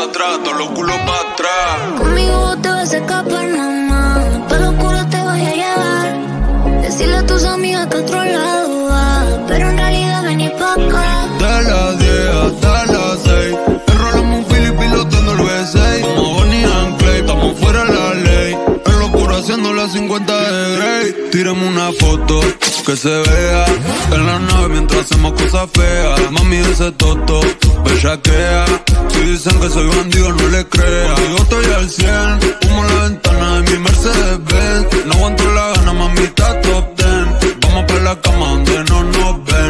atrás, todos los culos para atrás. Conmigo te vas a escapar, mamá. Para lo oscuro te voy a llevar. Decirle a tus amigas que a otro lado va, pero en realidad vení pa' acá. De las 10 hasta las 6, enrolamos un fili pilotando el V6. Como Bonnie and Clyde, estamos fuera de la ley. En lo oscuro haciendo las 50 de Grey. Tírame una foto que se vea en la nave mientras hacemos cosas feas. Mami, ese toto bellaquea. Si dicen que soy bandido, no le crea. Yo estoy al 100, humo en la ventana de mi Mercedes-Benz. No aguanto la gana, mami, está top 10. Vamos pa' la cama donde no nos ven.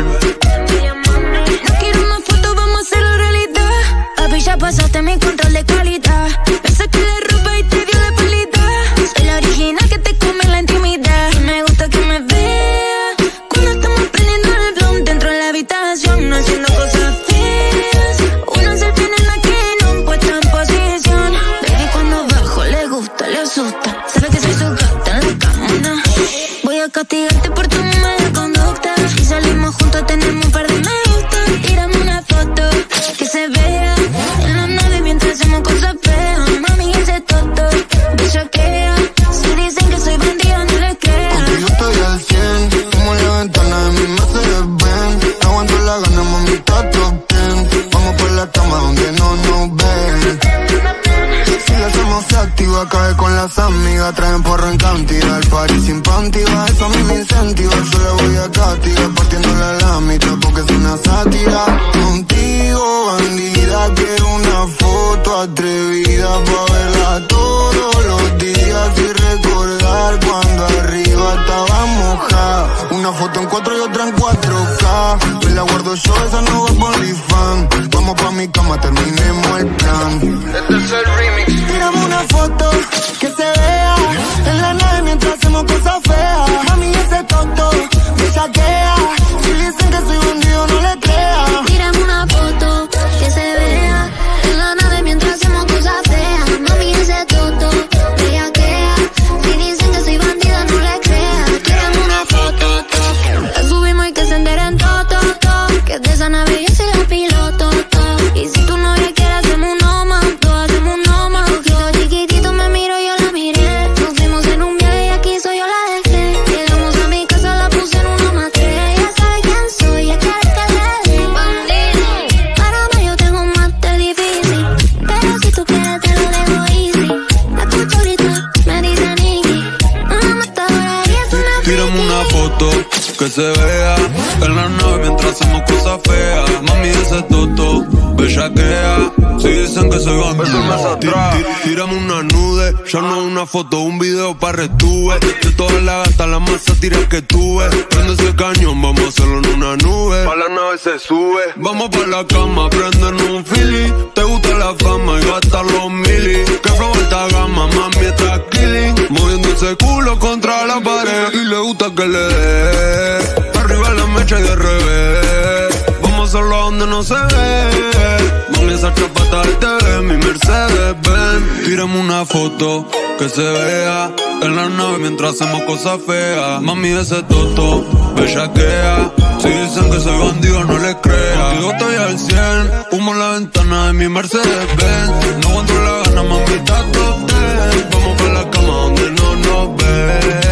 No quiero más fotos, vamos a hacerlo realidad. Papi, ya pasaste mi control de calidad. Me saqué la ropa y te dio la espalda. Soy la original que te come en la intimidad. Y me gusta que me vea cuando estamos prendiendo el blunt dentro de la habitación, haciendo cosas feas. Una selfie en la que no puesta en posición. Baby, cuando bajo le gusta, le asusta. Sabe que soy su gata en la cama. Voy a castigarte por tu mala conducta. Si salimos juntos tenemos un par de me gusta. Tírame una foto que se vea en la nave mientras hacemos cosas feas. Mami, ese toto bellaquea. Si dicen que soy bandido, no les creas. Contigo estoy al 100, como en la ventana de mi Mercedes-Benz. No aguanto la gana, mami, está top 10. Vamos por la cama donde no nos ven. Si la hacemos se activa, cae con las amigas. Traen porro en cantidad, el party sin panty. Eso a mí me incentiva, yo le voy a castigar. Partiéndole la mitad porque es una sátira. Contigo, bandida, quiero una foto atrevida pa' verla todos los días y recordar cuando arriba estaba mojada. Una foto en 4 y otra en 4K. Yo la guardo yo, esa no va por OnlyFans. Vamos pa' mi cama, terminemos el plan. Este es el remix. Tírame una foto que se vea en la nave mientras hacemos cosas feas. Mami, ese toto me saquea. Si dicen que soy bandido, no le creas. Tírame una foto que se vea en la nave mientras hacemos cosas feas. Mami, ese toto bellaquea. Si dicen que soy bandida, no le creas. Tírame una foto, la subimos y que se enteren todo. Que de esa nave yo soy la piloto. Y si tu novia quiere hacemos uno más, hacemos uno más. Ojito chiquitito me miro, yo la miré. Nos fuimos en un viaje y aquí soy yo la dejé. Llegamos a mi casa, la puse en una matré. Ella sabe quién soy, es que le dé bandido. Para mí yo tengo un máster difícil, pero si tú quieres te lo dejo easy. La escucho ahorita, me dice Nicky. Una matadora y es una Tírame una foto que se vea en la nave mientras hacemos cosas feas. Mami, ese toto bellaquea. Si dicen que soy bandido, tírame una nude. Ya no una foto, un video pa' retuve. De todas las gatas, la más sátira que tuve. Prende ese cañón, vamos a hacerlo en una nube. Pa' la nave se sube. Vamos pa' la cama, prendernos un fili. Te gusta la fama y gastar los mili. Que flow alta gama, mami está killing. Moviendo ese culo contra la pared. Y le gusta que le dé arriba la mecha y de revés. Vamos a hacerlo donde no se ve. Mami, esa chapata de TV, mi Mercedes-Benz. Tírame una foto que se vea en la nave mientras hacemos cosas feas. Mami, ese toto bellaquea. Si dicen que soy bandido, no les crea. Yo estoy al 100, humo en la ventana de mi Mercedes-Benz. No aguanto la gana, mami, está top 10. Vamos pa' la cama donde no nos ven.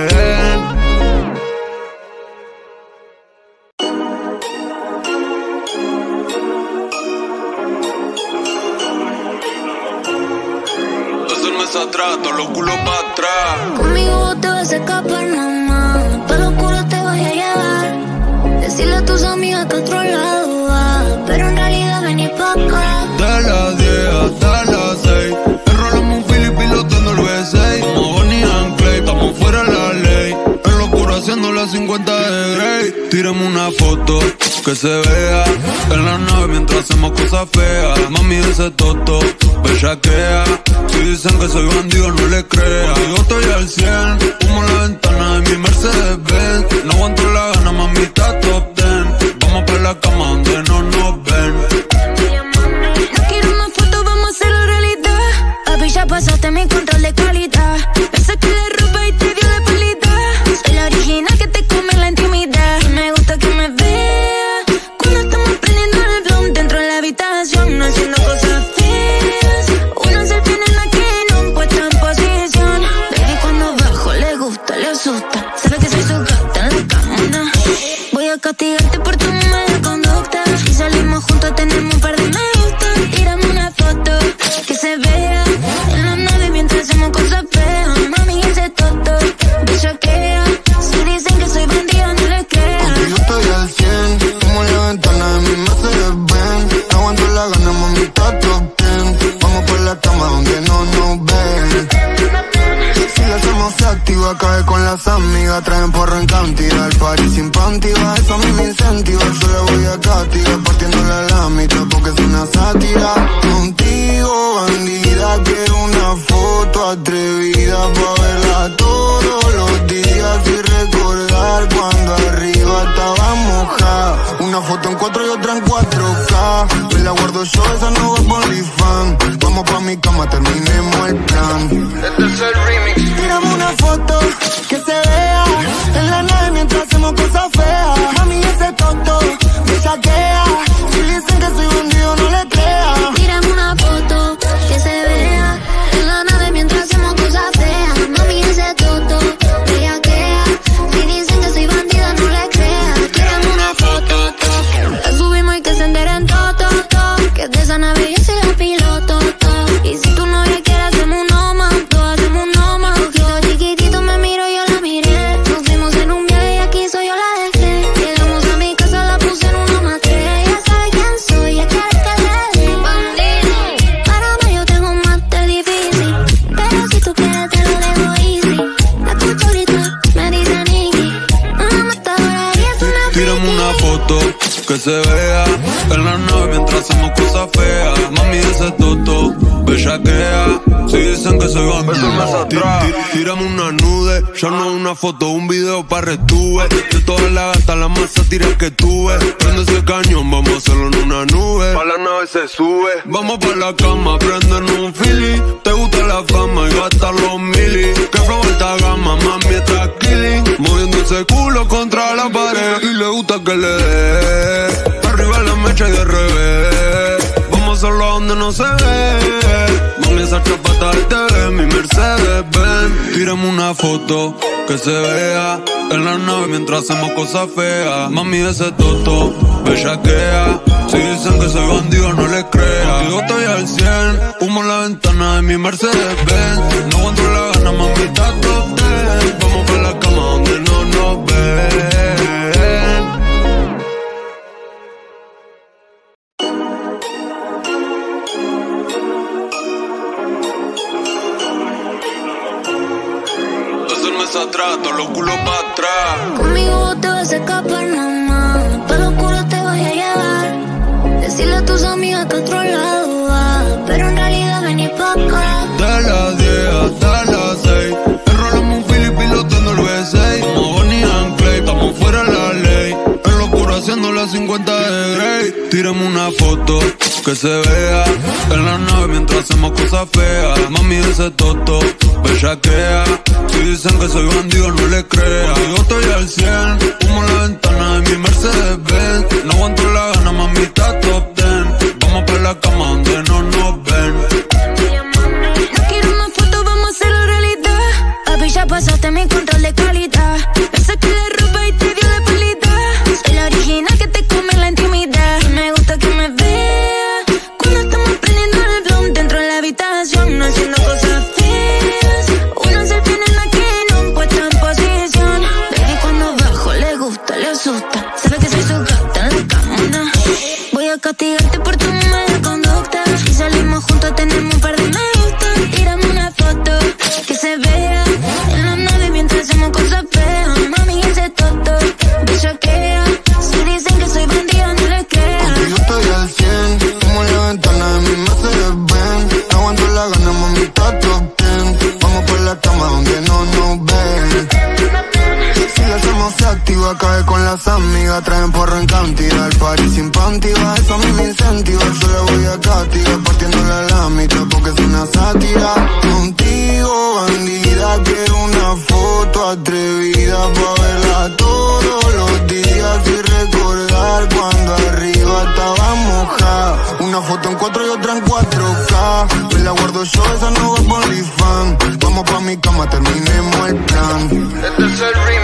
Atrás, todos los culos para atrás. Conmigo te vas a escapar, mamá. Para lo oscuro te voy a llevar. Decirle a tus amigas que a otro lado va, pero en realidad vení pa' acá. De las 10 hasta las 6, enrolamos un fili pilotando el V6. Como Bonnie and Clyde, estamos fuera de la ley. En lo oscuro haciendo las 50 de Grey. Tírame una foto que se vea en la nave mientras hacemos cosas feas. Mami, ese toto bellaquea. Si dicen que soy bandido, no le crea. Yo estoy al 100, humo en la ventana de mi Mercedes-Benz. No aguanto la gana, mami, está top 10. Vamos pa' la cama donde no nos ven. No quiero más fotos, vamos a hacerlo realidad. Papi, ya pasaste mi control de calidad. Me saqué la ropa y te dio la espalda. Soy la original que te come en la intimidad. Y me gusta que me vea cuando estamos prendiendo el blunt dentro de la habitación, haciendo cosas feas. Sabe que soy su gata en la cama. Voy a castigarte por tu mala conducta. Si salimos juntos tenemos un par de me gusta. Tírame una foto que se vea en la nave mientras hacemos cosas feas. Mami, ese toto bellaquea. Si dicen que soy bandida no les creas. Contigo estoy al 100, como la ventana de mi Mercedes-Benz. No aguanto la gana, mami, está top 10. Vamos por la cama donde no nos ven. Si la hacemos se activa, cae con las amigas. Traen porro en cantidad, el party sin pantiva. Eso a mí me incentiva, yo le voy a castigar. Partiéndole a la mitad porque es una sátira. Contigo, bandida, quiero una foto atrevida pa' verla todos los días y recordar cuando arriba estaba mojada. Una foto en 4 y otra en 4K. Me la guardo yo, esa no va por OnlyFans. Vamos pa' mi cama, terminemos el plan. Este es el remix. Tiramos una foto que se vea en la nave mientras hacemos cosas feas. Mami, ese toto me saquea. Si dicen que soy bandido, no le creas. Tírame una foto que se vea en la nave mientras hacemos cosas feas. Mami, ese toto bellaquea. Si dicen que soy bandida, no le creas. Tírame una foto, la subimos y que se enteren todo, que de esa nave yo soy la piloto. Y si tu novia quiere hacemos un no más, hacemos un no más. Ojito chiquitito me miro, yo la miré. Nos fuimos en un viaje y aquí soy yo la dejé. Llegamos a mi casa, la puse en una más 3. Ella sabe quién soy, ella quiere que le dé. Bandido, para mí yo tengo más de difícil, pero si tú quieres te lo dejo easy. La escucho ahorita, me dice Nicky, una matadora y es una friki. Tírame una foto que se vea en la nave mientras hacemos cosas feas. Mami, ese toto bellaquea. Si dicen que soy bandido, tírame una nude. Ya no una foto, un video pa' retuve. De todas las gatas, la más sátira que tuve. Prende ese cañón, vamos a hacerlo en una nube. Pa' la nave se sube. Vamos pa' la cama, prenden un fili. Te gusta la fama y gastar los mili. Que flow alta gama, mami está killing. Moviendo ese culo contra la pared. Y le gusta que le dé arriba la mecha y de revés. Vamos a hacerlo donde no se ve. Mami, esa chapata del TV, mi Mercedes-Benz. Tírame una foto que se vea en la nave mientras hacemos cosas feas. Mami, ese toto bellaquea. Si dicen que soy bandido, no les creas. Contigo estoy al 100, humo en la ventana de mi Mercedes-Benz. No aguanto la gana, mami, está top 10. Vamos pa' la cama donde no nos ven. Atrás, todos los culos pa' atrás. Conmigo te vas a escapar, mamá. Pa' lo oscuro te voy a llevar. Decirle a tus amigas que a otro lado va, pero en realidad vení pa' acá. De las 10 hasta las 6 enrolamos un Philip piloteando el V6. Como Bonnie and Clyde, estamos fuera de la ley. En lo oscuro haciendo las 50 de Grey. Tírame una foto que se vea en la nave mientras hacemos cosas feas. Mami, ese toto bellaquea. Si dicen que soy bandido, no les creas. Yo estoy al 100, humo en la ventana de mi Mercedes-Benz. No aguanto la gana, mami, está top 10. Vamos pa' la cama donde no nos ven. No quiero más fotos, vamos a hacerlo realidad. Papi, ya pasaste mi control de calidad. Me saqué la ropa y te dio la pelita. Soy la original que te come en la intimidad. Y me gusta que me veas cuando estamos prendiendo el blunt dentro de la habitación, haciendo cosas feas. Una selfie en la que no puesta en posición. Baby, cuando bajo le gusta, le asusta. Sabe que soy su gata en la cama. Voy a castigarte por tu mala conducta. Si salimos juntos tenemos un par de me gusta. Tírame una foto que se vea en la nave mientras hacemos cosas feas. Mami, ese toto bellaquea. Si dicen que soy bandida, no les creas. Contigo estoy al 100, como la ventana de mi Mercedes-Benz. No aguanto la gana, mami, está top 10. Vamos por la cama donde no nos ven. Si la hacemos se activa, cae con las amigas. Traen porro en cantidad, el party sin pantiva. Eso a mí me incentiva, yo le voy a castigar. Partiéndole a la mitad porque es una sátira. Contigo, bandida, quiero una foto atrevida pa' verla todos los días y recordar cuando arriba estaba mojada. Una foto en 4 y otra en 4K. Me la guardo yo, esa no va por OnlyFans. Vamos pa' mi cama, terminemos el plan. Este es el remix.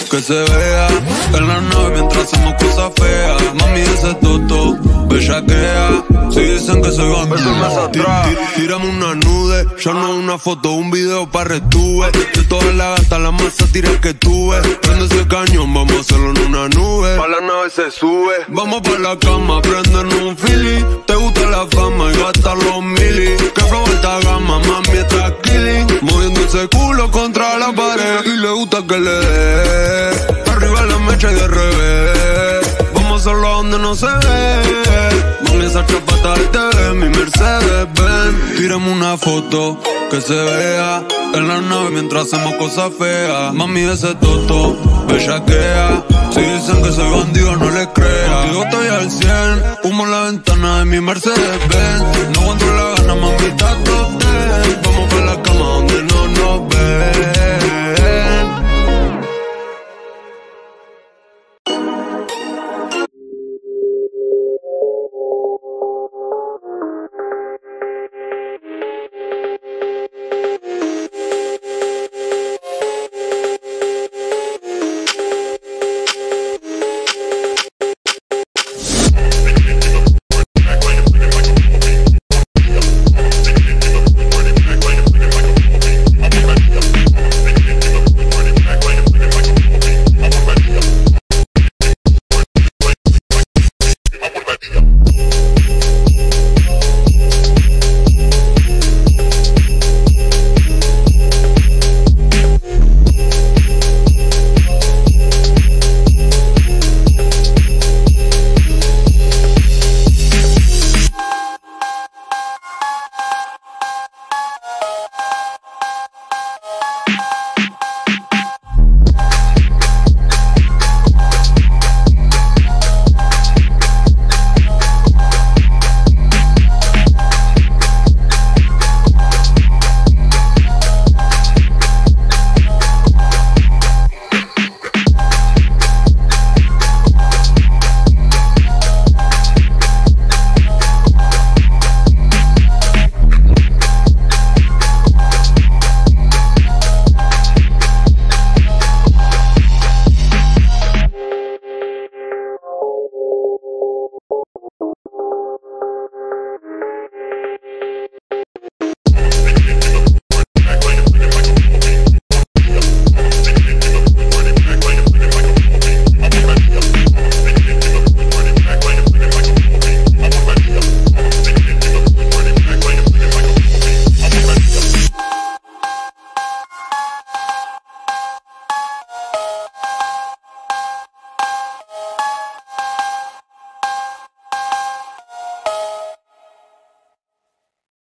que se vea en la nave mientras hacemos cosas feas. Mami, ese toto, bellaquea. Si dicen que soy bandido, tírame una nude. Ya no una foto, un video pa' retuve. De todas las gatas, la más sátira que tuve. Prende ese cañón, vamos a hacerlo en una nube. Pa' la nave se sube. Vamos pa' la cama, prenden un fili. Te gusta la fama y gastar los mili. Que flow alta gama, mami está killing. Moviendo ese culo contra la pared. Y le gusta que le dé arriba la mecha y de revés. Vamos a hacerlo donde no se ve. Mami, esa chapata del TV, mi Mercedes Benz. Tírame una foto que se vea en la nave mientras hacemos cosas feas. Mami, ese toto, bellaquea. Si dicen que soy bandido, no les crea. Contigo estoy al 100, humo en la ventana de mi Mercedes Benz. No aguanto la gana, mami, tato.